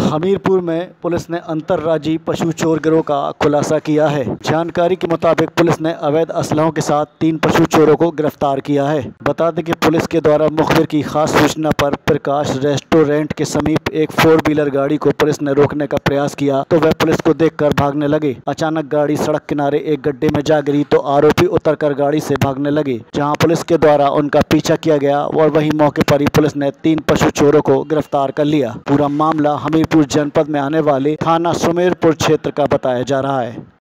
हमीरपुर में पुलिस ने अंतर्राज्यीय पशु चोर गिरोह का खुलासा किया है। जानकारी के मुताबिक पुलिस ने अवैध असलहों के साथ 3 पशु चोरों को गिरफ्तार किया है। बता दें कि पुलिस के द्वारा मुखबिर की खास सूचना पर प्रकाश रेस्टोरेंट के समीप एक 4 व्हीलर गाड़ी को पुलिस ने रोकने का प्रयास किया तो वह पुलिस को देखकर भागने लगे। अचानक गाड़ी सड़क किनारे एक गड्ढे में जा गिरी तो आरोपी उतरकर गाड़ी से भागने लगे, जहां पुलिस के द्वारा उनका पीछा किया गया और वहीं मौके पर ही पुलिस ने 3 पशु चोरों को गिरफ्तार कर लिया। पूरा मामला हमीरपुर जनपद में आने वाले थाना सुमेरपुर क्षेत्र का बताया जा रहा है।